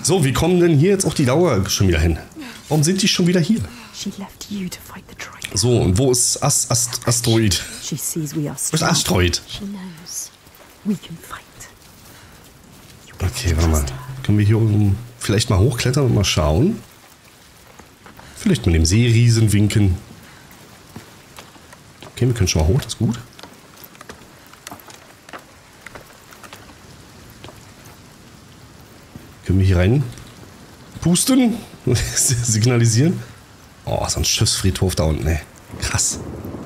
So, wie kommen denn hier jetzt auch die Dauer schon wieder hin? Warum sind die schon wieder hier? So, und wo ist Asteroid? Wo ist Asteroid? Okay, warte mal. Können wir hier oben vielleicht mal hochklettern und mal schauen? Vielleicht mit dem Seeriesen winken. Okay, wir können schon mal hoch, das ist gut. Können wir hier rein pusten? Signalisieren? Oh, so ein Schiffsfriedhof da unten, ey. Krass.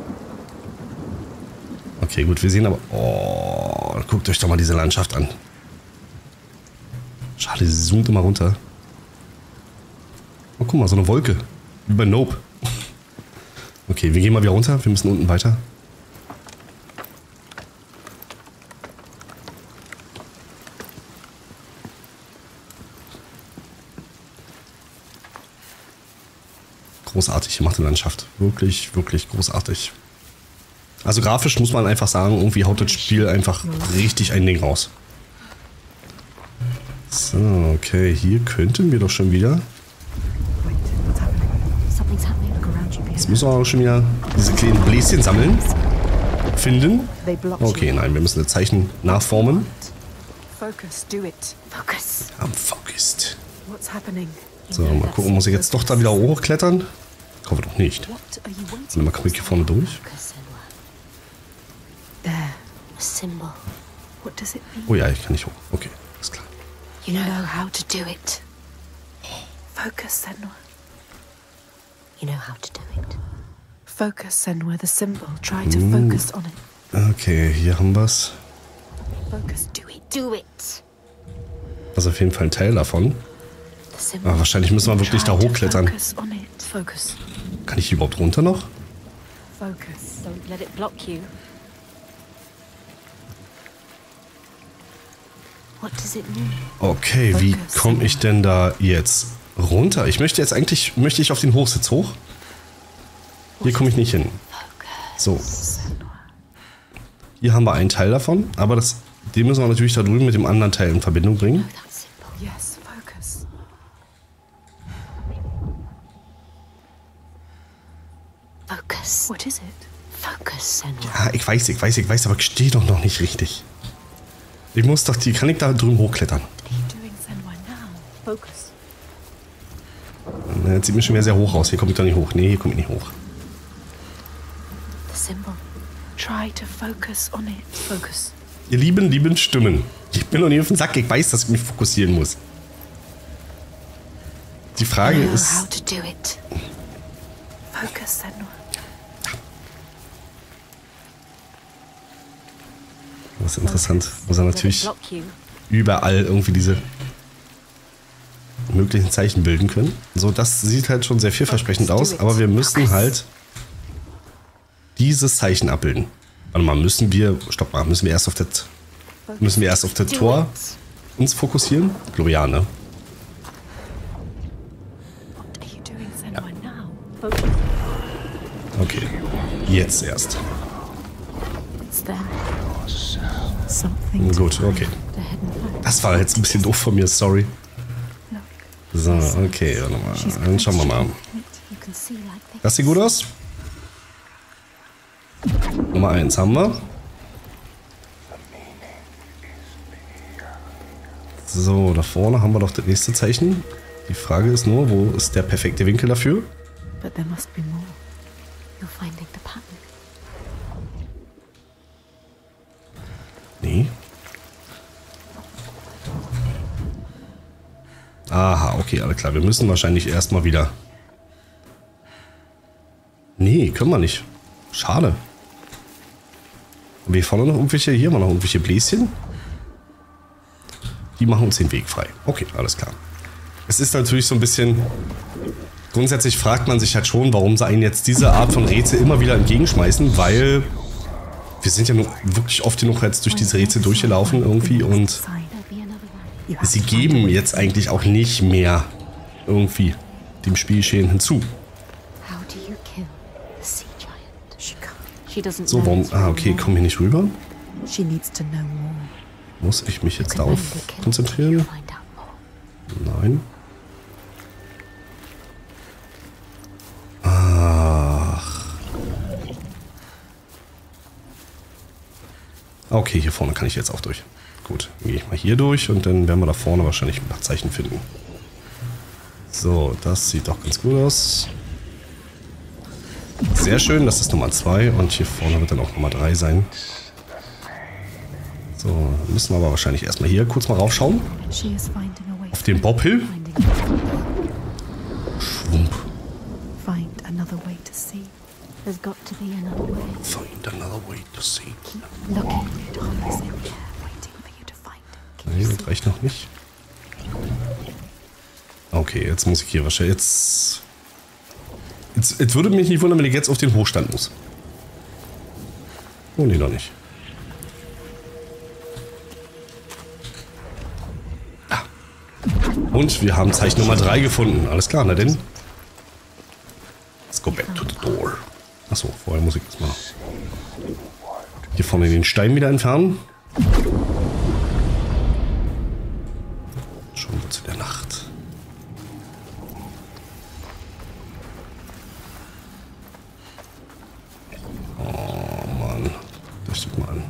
Okay, gut, wir sehen aber... Oh, guckt euch doch mal diese Landschaft an. Schade, sie zoomt immer runter. Oh, guck mal, so eine Wolke. Wie bei Nope. Okay, wir gehen mal wieder runter. Wir müssen unten weiter. Großartig gemachte Landschaft. Wirklich, wirklich großartig. Also grafisch muss man einfach sagen, irgendwie haut das Spiel einfach richtig ein Ding raus. So, okay, hier könnten wir doch schon wieder. Jetzt müssen wir auch schon wieder diese kleinen Bläschen sammeln. Finden. Okay, nein, wir müssen das Zeichen nachformen. I'm focused. So, mal gucken, muss ich jetzt doch da wieder hochklettern? Ich hoffe doch nicht. Und mal komme ich hier vorne durch. Oh ja, ich kann nicht hoch. Okay, ist klar. You know how to do it. Focus, Senua. You know how to do it. Focus, Senua, the symbol. Try to focus on it. Okay, hier haben wir's. Focus, do it. Do it. Das ist auf jeden Fall ein Teil davon. Aber wahrscheinlich müssen wir wirklich da hochklettern. Focus. Kann ich hier überhaupt runter noch? Focus. Don't let it block you. What does it mean? Okay, wie komme ich denn da jetzt runter? Ich möchte jetzt eigentlich, möchte ich auf den Hochsitz hoch? Hier komme ich nicht hin. So. Hier haben wir einen Teil davon, aber den müssen wir natürlich da drüben mit dem anderen Teil in Verbindung bringen. Yes, focus. Focus. What is it? Focus, Senua. Ja, ich weiß, aber ich stehe doch noch nicht richtig. Ich muss doch, kann ich da drüben hochklettern? Jetzt sieht mir schon wieder sehr hoch aus. Hier komme ich doch nicht hoch. Nee, hier komme ich nicht hoch. Ihr lieben Stimmen. Ich bin noch nicht auf den Sack. Ich weiß, dass ich mich fokussieren muss. Die Frage ist... Das ist interessant. Muss er natürlich überall irgendwie diese möglichen Zeichen bilden können. So, das sieht halt schon sehr vielversprechend aus, aber wir müssen halt dieses Zeichen abbilden. Warte mal, müssen wir erst auf das Tor uns fokussieren? Ich glaube ja, ne? Ja. Okay, jetzt erst. Gut, okay. Das war jetzt ein bisschen doof von mir, sorry. So, okay, warte mal. Dann schauen wir mal. Das sieht gut aus. Nummer 1 haben wir. So, da vorne haben wir doch das nächste Zeichen. Die Frage ist nur, wo ist der perfekte Winkel dafür? Nee. Aha, okay, alles klar. Wir müssen wahrscheinlich erstmal wieder... Nee, können wir nicht. Schade. Haben wir hier vorne noch irgendwelche... Hier haben wir noch irgendwelche Bläschen. Die machen uns den Weg frei. Okay, alles klar. Es ist natürlich so ein bisschen... Grundsätzlich fragt man sich halt schon, warum sie einen jetzt diese Art von Rätsel immer wieder entgegenschmeißen, weil... Wir sind ja nur wirklich oft genug jetzt durch diese Rätsel durchgelaufen irgendwie und sie geben jetzt eigentlich auch nicht mehr irgendwie dem Spielgeschehen hinzu. So, warum... Ah, okay, kommen wir nicht rüber? Muss ich mich jetzt darauf konzentrieren? Nein. Ach. Okay, hier vorne kann ich jetzt auch durch. Gut, dann gehe ich mal hier durch und dann werden wir da vorne wahrscheinlich ein paar Zeichen finden. So, das sieht doch ganz gut aus. Sehr schön, das ist Nummer 2 und hier vorne wird dann auch Nummer 3 sein. So, müssen wir aber wahrscheinlich erstmal hier kurz mal raufschauen. Auf den Bob Hill. Schwump. Find another way to see. There's got to be another way. Find another way to see. Keep looking. It always in there, waiting for you to find it. Can Nee, you das see? reicht noch nicht. Okay, jetzt muss ich hier wahrscheinlich. Jetzt würde mich nicht wundern, wenn ich jetzt auf den Hochstand muss. Oh, nee, noch nicht. Ah. Und wir haben Zeichen Nummer 3 gefunden. Alles klar, na denn. Let's go back to the door. Achso, vorher muss ich erstmal hier vorne den Stein wieder entfernen. Schon zu der Nacht. Oh Mann. Das steht mal an.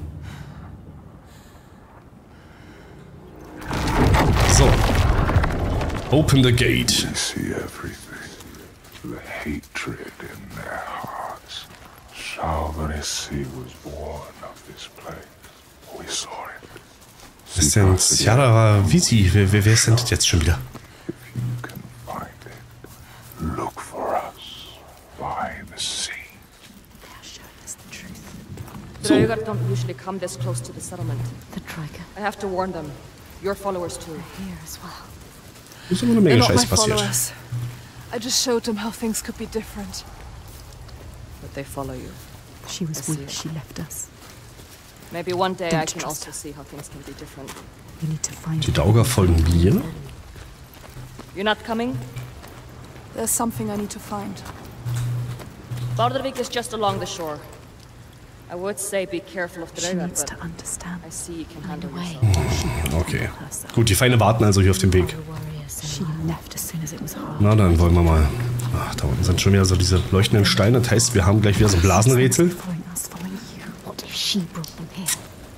So. Open the gate. You see everything. The hatred in their hearts. Salvanisi was born of this place. We saw it. Was ist denn Ciara Visi? Wer ist denn das jetzt schon wieder? If you can find it, look for us by the sea. They're showing us the truth. The Rhaegar don't usually come this close to the settlement. The Trigger. I have to warn them. Your followers too. Here as well. Ist immer eine They're Menge not my Scheiß passiert. followers. I just showed them how things could be different. But they follow you. She was I see. weak. She left us. Maybe one day I Don't can trust also see how things can be different. We need to find Die Dauger folgen mir. You're not coming? There's something I need to find. Bardavik is just along the shore. I would say be careful of the She Rhaegar, needs but to understand. I see you can Find handle a way. yourself. Okay. Gut, die Feinde warten also hier auf dem Weg. She left as soon as it was hard. Na, dann wollen wir mal. Ach, da unten sind schon wieder so diese leuchtenden Steine. Das heißt, wir haben gleich wieder so ein Blasenrätsel. Following us, following you. What if she brought them here?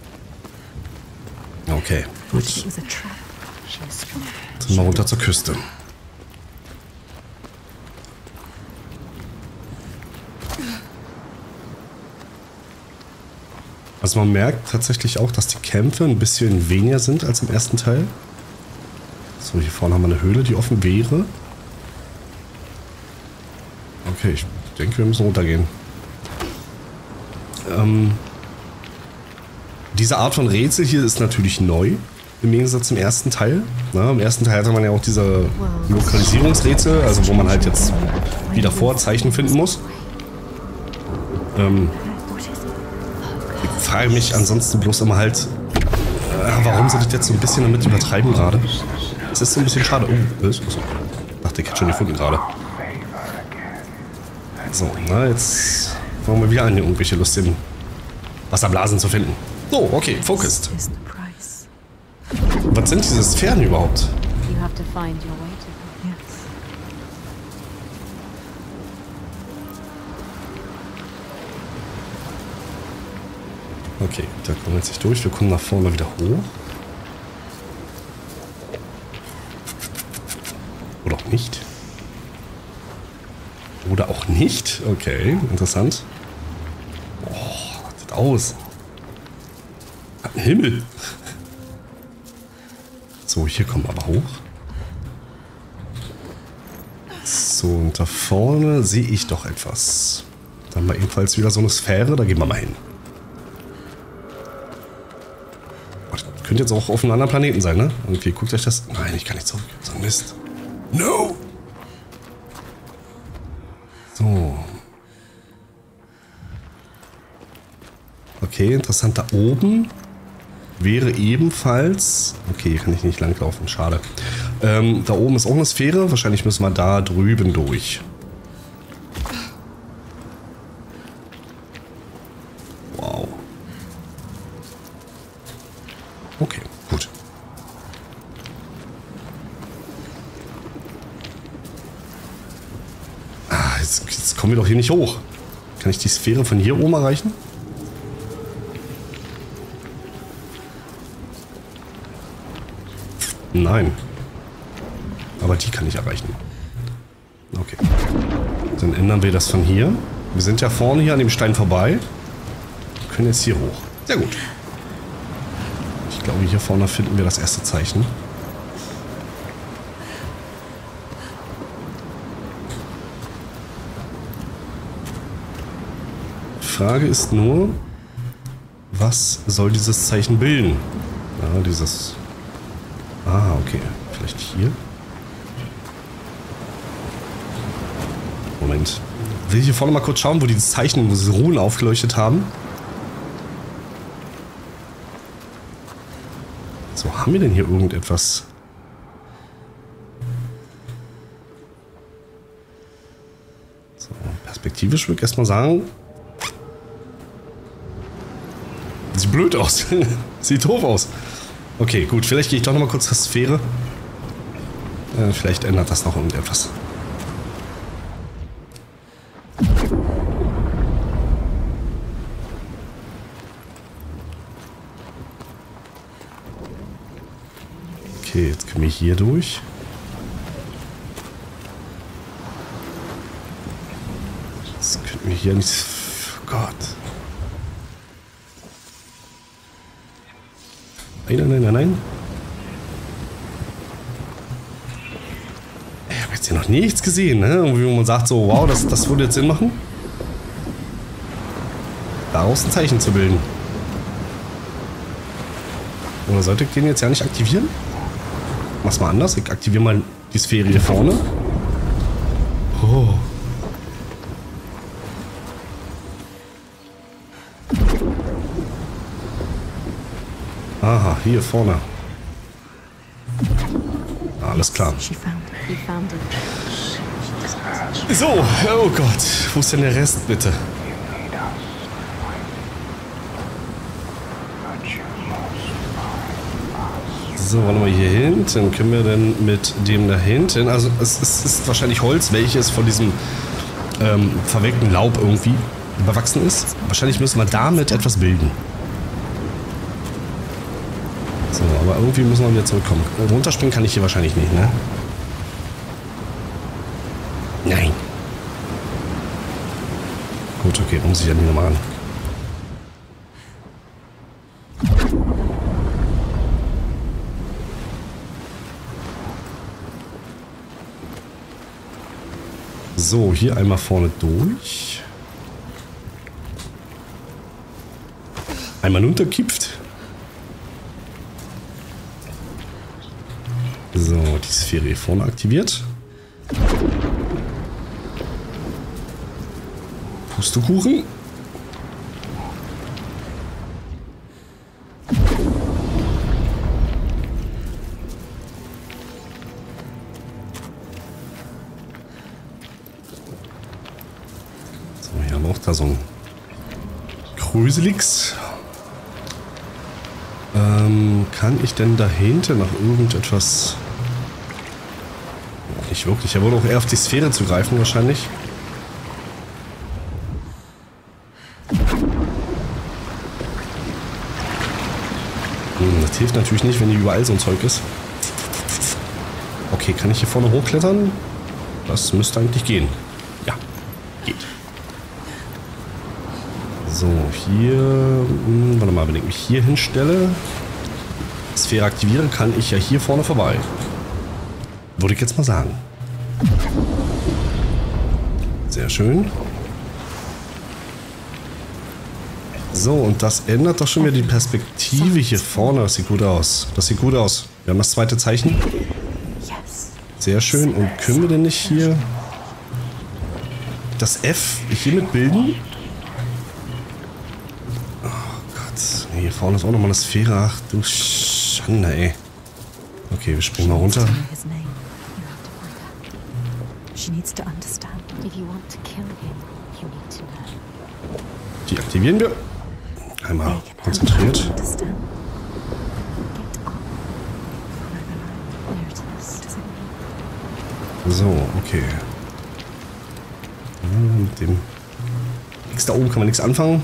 Okay, What if gut. it was a trap? She is strong. Sind wir runter zur Küste. Also man merkt tatsächlich auch, dass die Kämpfe ein bisschen weniger sind als im ersten Teil. So, hier vorne haben wir eine Höhle, die offen wäre. Okay, ich denke, wir müssen runtergehen. Diese Art von Rätsel hier ist natürlich neu, im Gegensatz zum ersten Teil. Na, im ersten Teil hatte man ja auch diese Lokalisierungsrätsel, also wo man halt jetzt wie davor Zeichen finden muss. Ich frage mich ansonsten bloß immer halt, warum sie das jetzt so ein bisschen damit übertreiben gerade. Es ist so ein bisschen schade. Oh, was? Achso. Dachte, ich hätte schon gefunden gerade. So, na, jetzt fangen wir wieder an, hier irgendwelche lustigen Wasserblasen zu finden. So, okay, focused. Is the price. Was sind diese Sphären überhaupt? You have to find your way to them. Yes. Okay, da kommen wir jetzt nicht durch. Wir kommen nach vorne wieder hoch. Oder auch nicht. Oder auch nicht. Okay, interessant. Oh, was sieht aus? Ein Himmel. So, hier kommen wir aber hoch. So, und da vorne sehe ich doch etwas. Da haben wir ebenfalls wieder so eine Sphäre. Da gehen wir mal hin. Könnte jetzt auch auf einem anderen Planeten sein, ne? Okay, guckt euch das... Nein, ich kann nicht zurück. So ein Mist. No! So. Okay, interessant. Da oben wäre ebenfalls... Okay, hier kann ich nicht langlaufen. Schade. Da oben ist auch eine Sphäre. Wahrscheinlich müssen wir da drüben durch. Wow. Okay, gut. kommen wir doch hier nicht hoch. Kann ich die Sphäre von hier oben erreichen? Nein. Aber die kann ich erreichen. Okay. Dann ändern wir das von hier. Wir sind ja vorne hier an dem Stein vorbei. Wir können jetzt hier hoch. Sehr gut. Ich glaube, hier vorne finden wir das erste Zeichen. Die Frage ist nur, was soll dieses Zeichen bilden? Ja, dieses... Ah, okay. Vielleicht hier? Moment. Will ich hier vorne mal kurz schauen, wo dieses Zeichen, wo diese Runen aufgeleuchtet haben? So, haben wir denn hier irgendetwas? So, perspektivisch würde ich erstmal sagen. Sieht blöd aus. Sieht doof aus. Okay, gut. Vielleicht gehe ich doch noch mal kurz zur Sphäre. Vielleicht ändert das noch irgendetwas. Okay, jetzt können wir hier durch. Das könnten wir hier nicht... Oh Gott. Nein, nein, nein, nein. Ich habe jetzt hier noch nichts gesehen, ne? Und wie man sagt so, wow, das würde jetzt Sinn machen. Daraus ein Zeichen zu bilden. Oder sollte ich den jetzt ja nicht aktivieren? Mach's mal anders. Ich aktiviere mal die Sphäre hier vorne. Oh. Aha, hier vorne. Alles klar. So, oh Gott. Wo ist denn der Rest, bitte? So, warte mal hier hinten. Können wir denn mit dem da hinten... Also es ist wahrscheinlich Holz, welches von diesem verwelkten Laub irgendwie überwachsen ist. Wahrscheinlich müssen wir damit etwas bilden. So, aber irgendwie müssen wir wieder zurückkommen. Runterspringen kann ich hier wahrscheinlich nicht, ne? Nein. Gut, okay, muss ich ja nicht nochmal an. So, hier einmal vorne durch. Einmal runterkippt. So, die Sphäre hier vorne aktiviert. Pustekuchen. So, hier haben wir auch da so ein Kröselix. Kann ich denn dahinter noch irgendetwas... Nicht wirklich. Er würde auch eher auf die Sphäre zugreifen wahrscheinlich. Das hilft natürlich nicht, wenn hier überall so ein Zeug ist. Okay, kann ich hier vorne hochklettern? Das müsste eigentlich gehen. Ja, geht. So, hier... Warte mal, wenn ich mich hier hinstelle... Sphäre aktivieren, kann ich ja hier vorne vorbei. Würde ich jetzt mal sagen. Sehr schön. So, und das ändert doch schon wieder die Perspektive hier vorne. Das sieht gut aus. Das sieht gut aus. Wir haben das zweite Zeichen. Sehr schön. Und können wir denn nicht hier das F hiermit bilden? Oh Gott. Nee, hier vorne ist auch nochmal eine Sphäre. Ach du Schande, ey. Okay, wir springen mal runter. Die aktivieren wir. Einmal konzentriert. So, okay. Mit dem X da oben kann man nichts anfangen.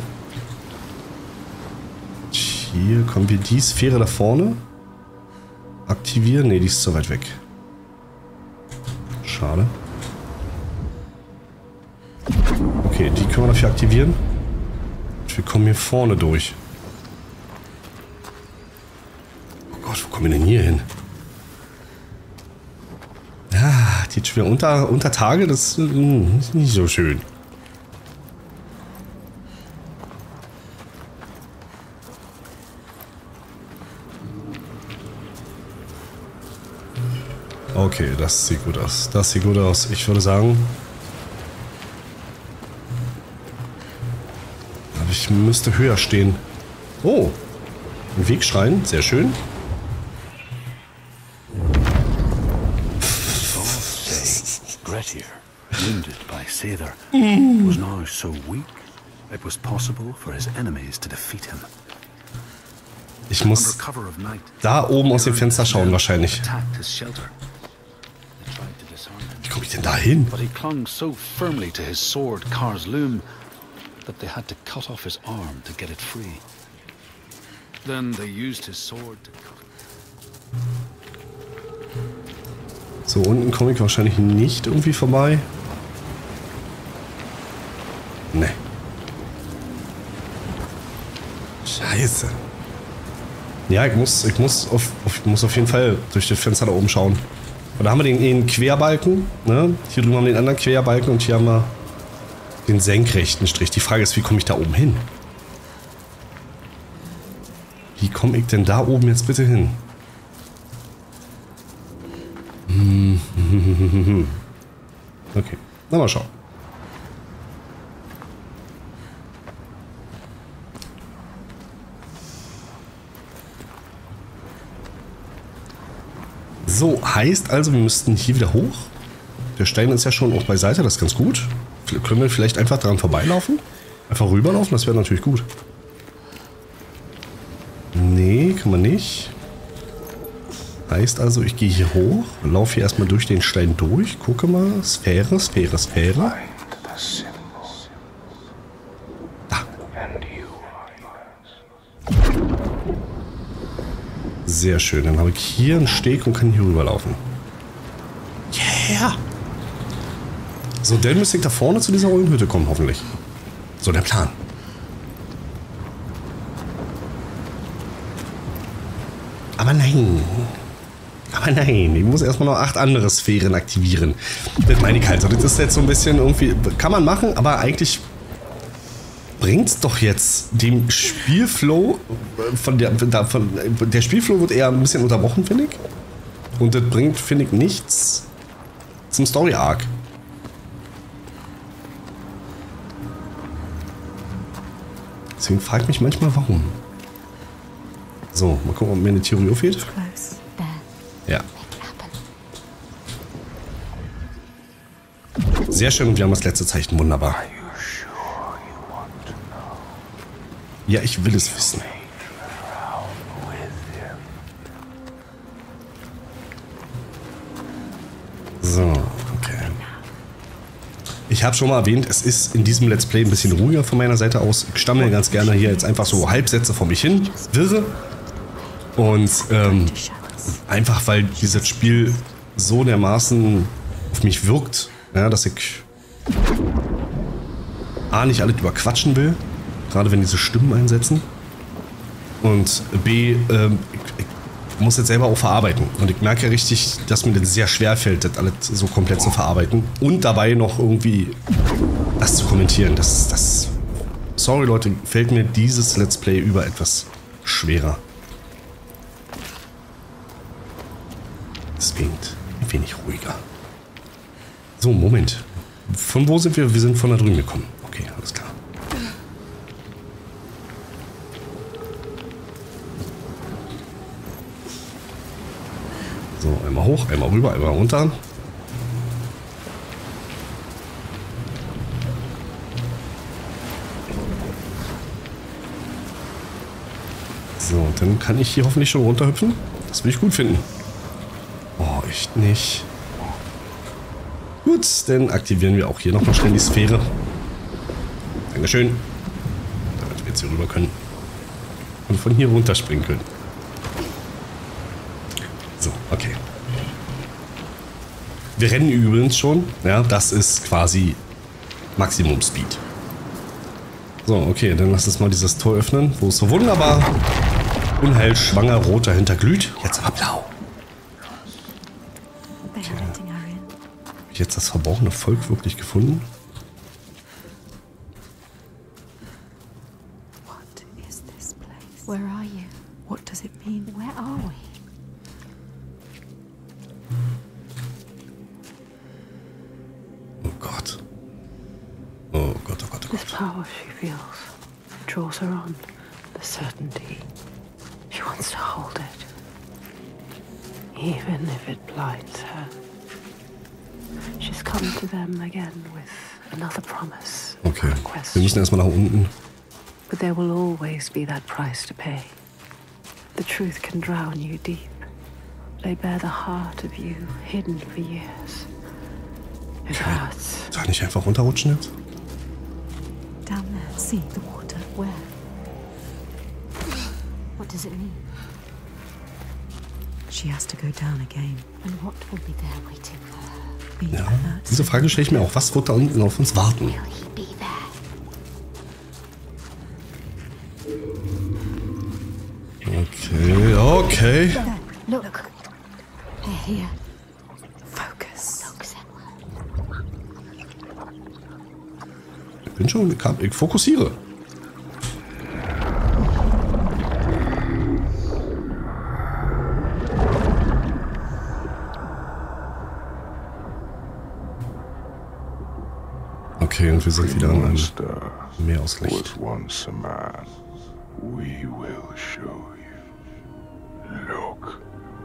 Hier kommen wir die Sphäre da vorne. Aktivieren. Ne, die ist zu weit weg. Schade. Okay, die können wir dafür aktivieren. Wir kommen hier vorne durch. Oh Gott, wo kommen wir denn hier hin? Ah, die jetzt schon wieder unter Tage, das ist nicht so schön. Okay, das sieht gut aus. Das sieht gut aus. Ich würde sagen... Aber ich müsste höher stehen. Oh! Ein Wegschrein. Sehr schön. Grettir, wounded by Seidr, was now so weak, it was possible for his enemies to defeat him. Ich muss da oben aus dem Fenster schauen wahrscheinlich. Wie komme ich denn da hin? But he clung so firmly to his sword, Kar's loom, that they had to cut off his arm to get it free. Then they used his sword to cut. So, unten komme ich wahrscheinlich nicht irgendwie vorbei. Ne. Scheiße. Ja, ich muss auf jeden Fall durch das Fenster da oben schauen. Und da haben wir den Querbalken, ne? Hier drüben haben wir den anderen Querbalken und hier haben wir den senkrechten Strich. Die Frage ist, wie komme ich da oben hin? Wie komme ich denn da oben jetzt bitte hin? Okay, na mal schauen. So, heißt also, wir müssten hier wieder hoch. Der Stein ist ja schon auch beiseite, das ist ganz gut. Können wir vielleicht einfach daran vorbeilaufen? Einfach rüberlaufen, das wäre natürlich gut. Nee, kann man nicht. Heißt also, ich gehe hier hoch, laufe hier erstmal durch den Stein durch, gucke mal, Sphäre, Sphäre, Sphäre. Da. Sehr schön, dann habe ich hier einen Steg und kann hier rüberlaufen. Yeah! So, dann müsste ich da vorne zu dieser Eulenhütte kommen, hoffentlich. So, der Plan. Aber nein. Aber nein, ich muss erstmal noch 8 andere Sphären aktivieren. Das meine ich halt so. Das ist jetzt so ein bisschen irgendwie... Kann man machen, aber eigentlich bringt es doch jetzt dem Spielflow... Der Spielflow wird eher ein bisschen unterbrochen, finde ich. Und das bringt, finde ich, nichts zum Story-Arc. Deswegen frage ich mich manchmal, warum. So, mal gucken, ob mir eine Theorie auffällt. Ja. Sehr schön, und wir haben das letzte Zeichen. Wunderbar. Ja, ich will es wissen. So, okay. Ich habe schon mal erwähnt, es ist in diesem Let's Play ein bisschen ruhiger von meiner Seite aus. Ich stammel ganz gerne hier jetzt einfach so Halbsätze vor mich hin, wirre. Und einfach weil dieses Spiel so dermaßen auf mich wirkt, ja, dass ich A, nicht alles überquatschen will, gerade wenn diese Stimmen einsetzen, und B, ich muss jetzt selber auch verarbeiten. Und ich merke richtig, dass mir das sehr schwer fällt, das alles so komplett zu verarbeiten und dabei noch irgendwie das zu kommentieren. Sorry Leute, fällt mir dieses Let's Play über etwas schwerer. Deswegen ein wenig ruhiger. So, Moment. Von wo sind wir? Wir sind von da drüben gekommen. Okay, alles klar. So, einmal hoch, einmal rüber, einmal runter. So, dann kann ich hier hoffentlich schon runterhüpfen. Das will ich gut finden. Oh, echt nicht. Gut, dann aktivieren wir auch hier nochmal schnell die Sphäre. Dankeschön. Damit wir jetzt hier rüber können. Und von hier runterspringen können. So, okay. Wir rennen übrigens schon. Ja, das ist quasi Maximum Speed. So, okay, dann lass uns mal dieses Tor öffnen, wo es so wunderbar unheilschwanger rot dahinter glüht. Jetzt aber blau. Okay. Habe ich jetzt das verborgene Volk wirklich gefunden? What is this place? Where are you? What does it mean? Where are we? Oh Gott. Oh Gott, oh Gott, oh This Gott. power she feels draws her on. The certainty. She wants to hold it. Even if it blinds her. She's come to them again with another promise. Okay, a quest. wir müssen erstmal nach unten. But there will always be that price to pay. The truth can drown you deep. Lay bare the heart of you, hidden for years. It hurts. Soll ich nicht einfach runterrutschen jetzt? Down there, see the water. Where? What does it mean? She has to go down again. And what will be there waiting for her? Be Ja, alert. diese Frage stelle ich mir auch. Was wird da unten auf uns warten? Will he be there? Okay, okay. There, look. They're here. Focus. Ich bin schon, ich fokussiere. Okay, und wir sind wieder an einem Monster Meer aus Licht. was once a man. We will show you. Look.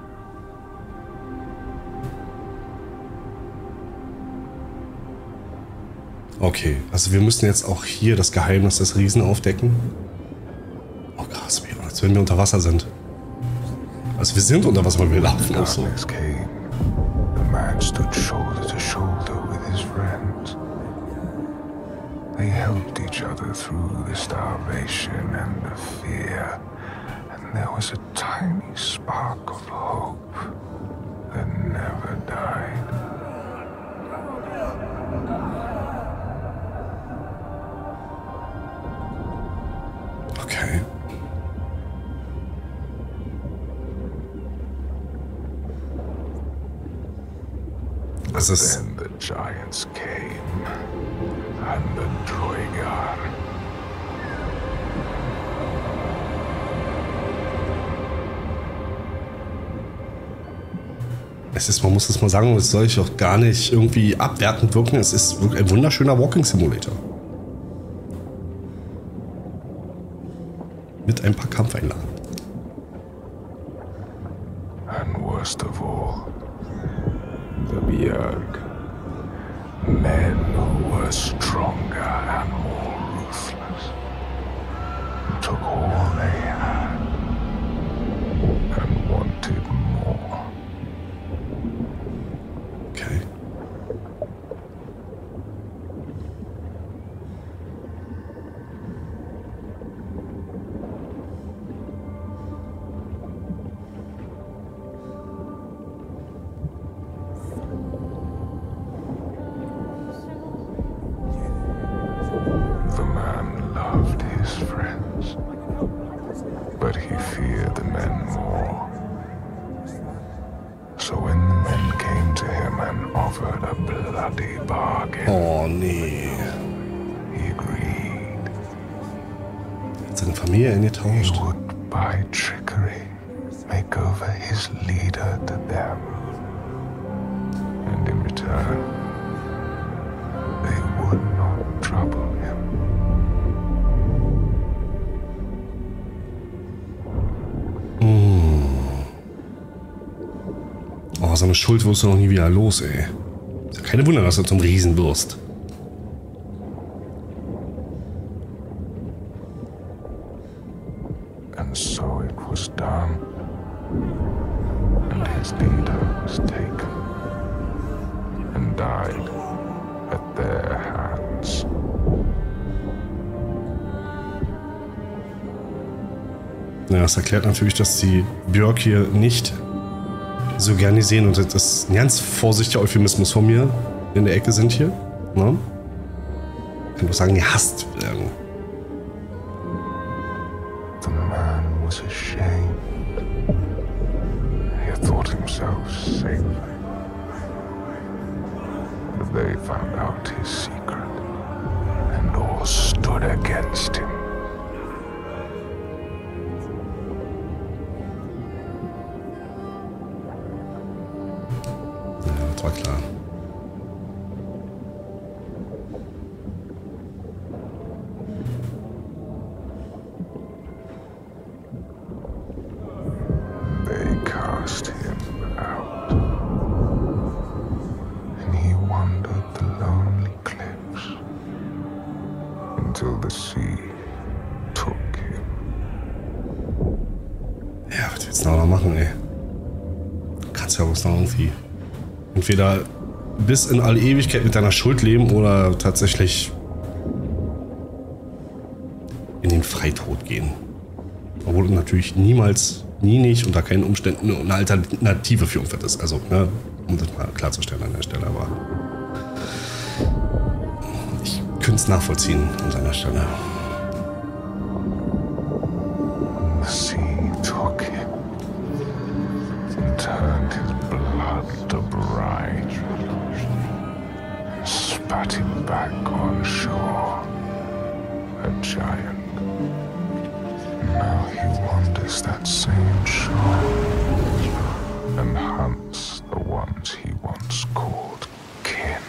Okay, also wir müssen jetzt auch hier das Geheimnis des Riesen aufdecken. Oh krass, als wenn wir unter Wasser sind. Also wir sind unter Wasser, weil wir laufen auch so. Darkness came. The man stood shoulder to shoulder with his friends. They helped each other through the starvation and the fear. And there was a tiny spark of hope that never died. Okay. Das ist... Then the giants came, and the Droigar. Es ist, man muss es mal sagen, es soll ich auch gar nicht irgendwie abwertend wirken. Es ist wirklich ein wunderschöner Walking Simulator. Mit ein paar Kampfeinlagen. And worst of all, the Bjerg. Men who were stronger and more ruthless. Took all they had and wanted more. Okay. The man loved his friends, but he feared the men more. So when the men came to him and offered a bloody bargain, Oh nee. he agreed. Hat seine Familie He eingetauscht. would, by trickery, make over his leader to them. And in return, they would not trouble him. Oh, so eine Schuld wirst du noch nie wieder los, ey. Ist ja keine Wunder, dass du zum Riesen wirst. And so it was done. And his leader was taken and died died at their hands. Ja, das erklärt natürlich, dass die Björk hier nicht so gerne sehen und das ist ein ganz vorsichtiger Euphemismus von mir in der Ecke sind hier. Ne? Ich kann doch sagen, gehasst werden. The man was ashamed. He thought himself safe. But they found out his secret and all stood against him. Ja, das war klar. They cast him out, and he wandered the lonely cliffs until the sea took him. Ja, was willst du noch machen, ey? Du kannst ja bloß noch irgendwie entweder bis in alle Ewigkeit mit deiner Schuld leben oder tatsächlich in den Freitod gehen. Obwohl natürlich niemals, nie nicht, unter keinen Umständen eine Alternative für uns ist. Also, ne, um das mal klarzustellen an der Stelle, aber ich könnte es nachvollziehen an seiner Stelle. The sea took him and turned his blood to brine and spat him back on shore, a giant. Now he wanders that same shore and hunts the ones he once called kin.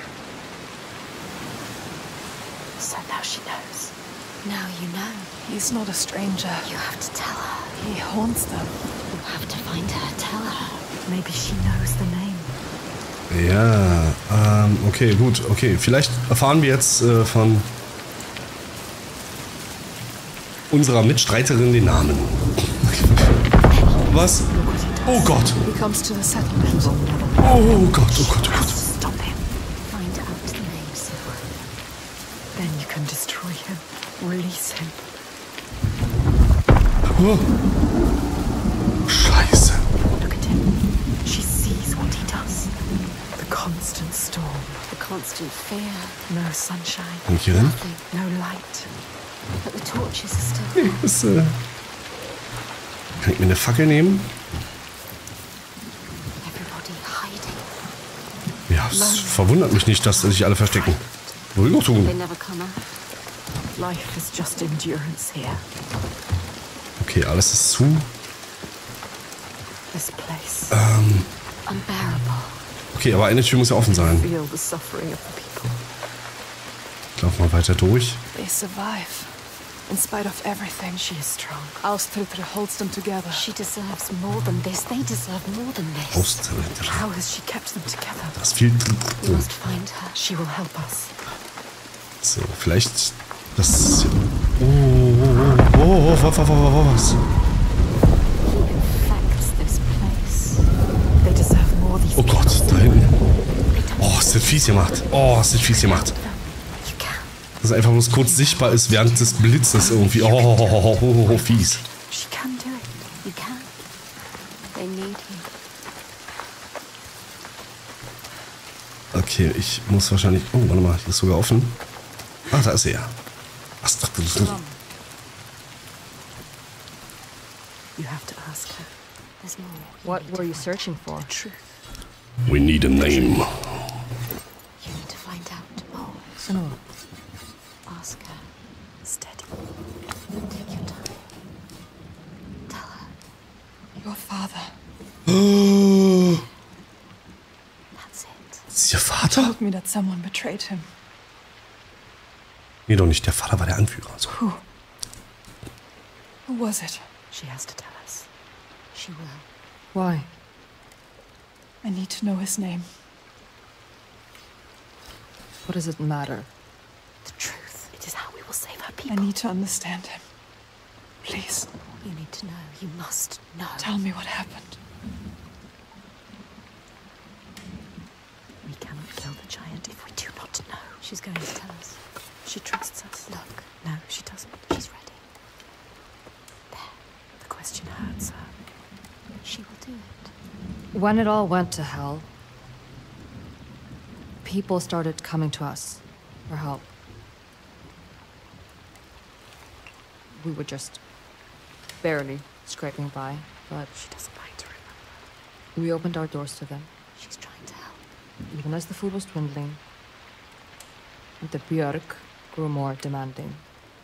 So now she knows. Now you know. He's not a stranger. You have to tell her. He haunts them. You have to find her. Tell her. Maybe she knows the name. Ja, okay, gut, okay. Vielleicht erfahren wir jetzt von unserer Mitstreiterin den Namen. Was? Oh Gott. He comes to the settlement. Oh Gott, oh Gott, oh Gott. Stop him. Find out the name, Silver. Then you can destroy him. Release him. Oh. Scheiße. Look at him. She sees what he does. The constant storm. The constant fear. No sunshine. Kann ich hier rein? Nothing. No light. But the torches are still. Das, kann ich mir eine Fackel nehmen? Everybody hiding. Ja, es verwundert mich nicht, dass sich alle verstecken. Würde ich auch They tun. never come out. Life is just endurance here. Okay, alles ist zu. This place. Unbearable. Okay, aber eine Tür muss ja offen sein. Feel the suffering of the people. Ich lauf mal weiter durch. They survive. In spite of everything. She is strong. Ástríðr holds them together. She deserves more than this. They deserve more than this. Austritt. How has she kept them together? Das viel. We must find her. She will help us. So, vielleicht. Das. Oh, was? He infects this place. They deserve more. These Oh Gott, people. da hinten. They don't Oh, ist das fies gemacht. Oh, ist das fies gemacht. You can. Dass es einfach bloß kurz sichtbar ist während des Blitzes irgendwie. Oh, fies. She can do it. You can. They need you. Okay, ich muss wahrscheinlich. Oh, warte mal, hier ist sogar offen. Ah, da ist er ja. Was dachte du? You have to ask her. There's more. What were you searching for? The truth. We need a name. You need to find out. Oh, Senua. ask her. Steady. Take your time. Tell her. Your father That's it. Ist Ihr Vater? told me that someone betrayed him. Nee, doch nicht. Der Vater war der Anführer. So. Who? Who was it? She has to tell us. She will. Why? I need to know his name. What does it matter? The truth. It is how we will save our I people. need to understand him. Please, You need to know. You must know. tell me what happened. We cannot kill the giant she's going to tell us. She trusts us. Look, no, she doesn't. She's ready. There. The question hurts her. She will do it. When it all went to hell, people started coming to us for help. We were just barely scraping by, but She doesn't like to remember. we opened our doors to them. She's trying to help. Even as the food was dwindling, the Björk grew more demanding.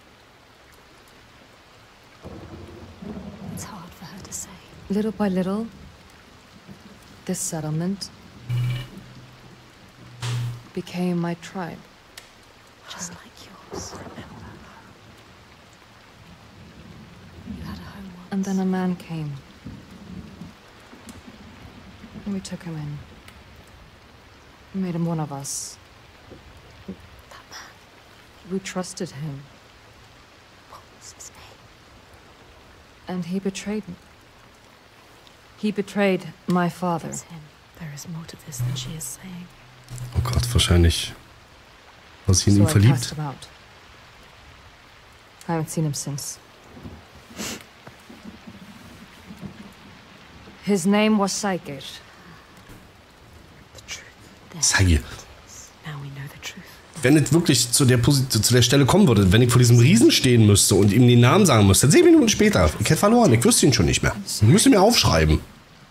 It's hard for her to say. Little by little, this settlement became my tribe. Just like yours. Remember. You had a home once. And then a man came. And we took him in. We made him one of us. That man. We trusted him. What was his name? And he betrayed me. He betrayed my father. It's him. There is more to this than she is saying. Oh Gott, wahrscheinlich war sie in So ihn I verliebt. cast him out. I haven't seen him since. His name was Saigir. The truth. There. Saigir. Now we know the truth. Wenn es wirklich zu der Stelle kommen würde, wenn ich vor diesem Riesen stehen müsste und ihm den Namen sagen müsste, 10 Minuten später, ich hätte verloren, ich wüsste ihn schon nicht mehr. Ich müsste mir aufschreiben.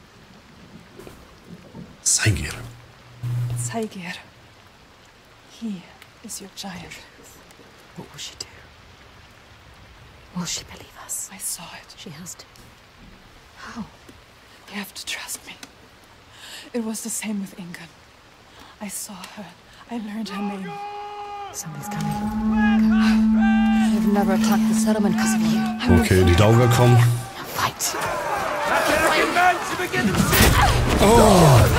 Saigir. Saigir. He is your giant. What will she do? Will she believe us? I saw it. She has to. How? You have to trust me. It was the same with Ingun. I saw her. I learned her name. Somebody's coming. They've never attacked the settlement because of you. Okay, die Dauger kommen. Now fight. Oh!